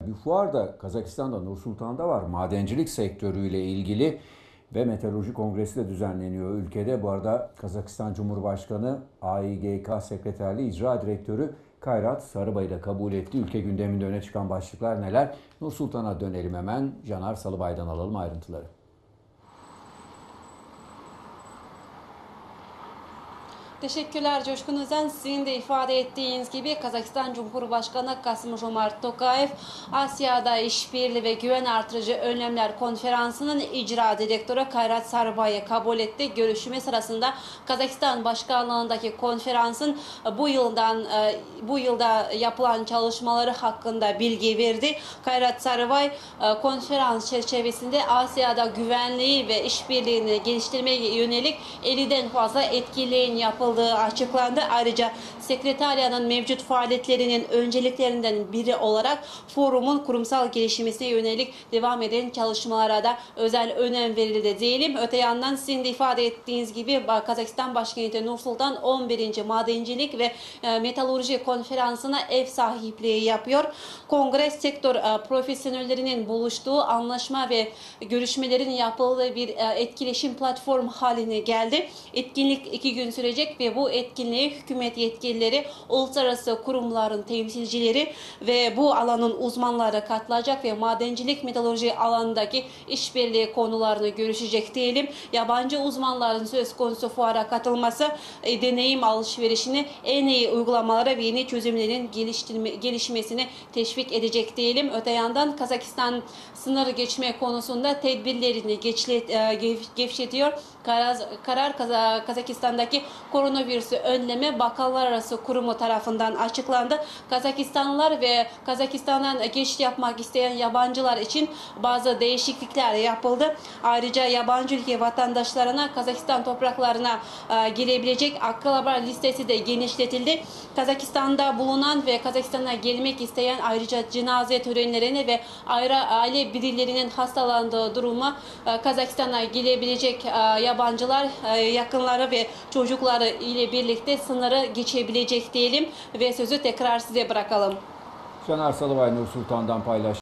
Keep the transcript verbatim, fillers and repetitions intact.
Bir fuar da Kazakistan'da, Nur-Sultan'da var. Madencilik sektörüyle ilgili ve meteoroloji kongresi de düzenleniyor ülkede. Bu arada Kazakistan Cumhurbaşkanı A İ G K Sekreterliği İcra Direktörü Kayrat Sarıbay'ı da kabul etti. Ülke gündeminde öne çıkan başlıklar neler? Nur-Sultan'a dönelim hemen. Caner Salıbay'dan alalım ayrıntıları. Teşekkürler Coşkun Özen. Sizin de ifade ettiğiniz gibi Kazakistan Cumhurbaşkanı Kasım-Jomart Tokayev, Asya'da işbirliği ve güven artırıcı önlemler konferansının icra direktörü Kayrat Sarıbay'ı kabul etti. Görüşme sırasında Kazakistan başkanlığındaki konferansın bu yıldan bu yılda yapılan çalışmaları hakkında bilgi verdi. Kayrat Sarıbay konferans çerçevesinde Asya'da güvenliği ve işbirliğini geliştirmeye yönelik elliden fazla etkileyin yapıldı açıklandı. Ayrıca sekreteriyanın mevcut faaliyetlerinin önceliklerinden biri olarak forumun kurumsal gelişmesine yönelik devam eden çalışmalara da özel önem verildi diyelim. Öte yandan sizin de ifade ettiğiniz gibi Kazakistan başkenti Nur-Sultan on birinci Madencilik ve Metalurji Konferansı'na ev sahipliği yapıyor. Kongre sektör profesyonellerinin buluştuğu anlaşma ve görüşmelerin yapıldığı bir etkileşim platformu haline geldi. Etkinlik iki gün sürecek ve bu etkinliğe hükümet yetkilileri, uluslararası kurumların temsilcileri ve bu alanın uzmanları katılacak ve madencilik metalurji alanındaki işbirliği konularını görüşecek diyelim. Yabancı uzmanların söz konusu fuara katılması e, deneyim alışverişini, en iyi uygulamalara ve yeni çözümlerin geliştirme, gelişmesini teşvik edecek diyelim. Öte yandan Kazakistan sınır geçme konusunda tedbirlerini geçlet, e, gevşetiyor. Karar, karar Kazakistan'daki koronavirüsü önleme Bakanlar Arası Kurumu tarafından açıklandı. Kazakistanlılar ve Kazakistan'dan geçiş yapmak isteyen yabancılar için bazı değişiklikler yapıldı. Ayrıca yabancı ülke vatandaşlarına Kazakistan topraklarına e, girebilecek akraba listesi de genişletildi. Kazakistan'da bulunan ve Kazakistan'a gelmek isteyen, ayrıca cenaze törenlerine ve ayrı aile bireylerinin hastalandığı duruma e, Kazakistan'a gelebilecek e, yabancılar e, yakınları ve çocukları ile birlikte sınırı geçebilecek diyelim ve sözü tekrar size bırakalım. Caner Salıbay Nur-Sultan'dan paylaştı.